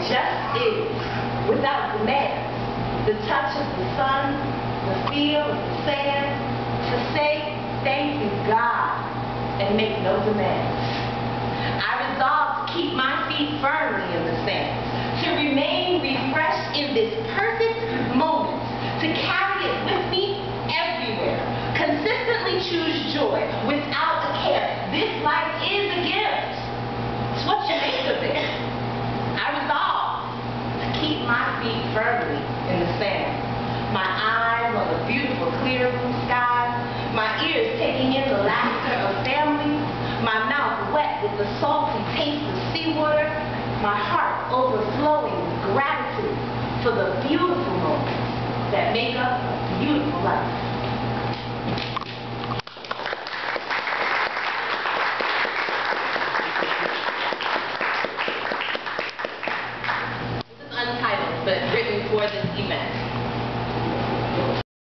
just is, without demand. The touch of the sun, the feel of the sand, to say thank you, God, and make no demands. I resolve to keep my feet firmly in the sand, to remain refreshed in this perfect moment, to carry it with me everywhere, consistently choose joy without a care. This life is a gift. It's what you make of it. I resolve to keep my feet firmly in the sand, my eyes on the beautiful clear blue sky, my ears taking in the laughter of family, my mouth wet with the salty taste of seawater, my heart overflowing with gratitude for the beautiful moments that make up a beautiful life. This is untitled, but written for this event.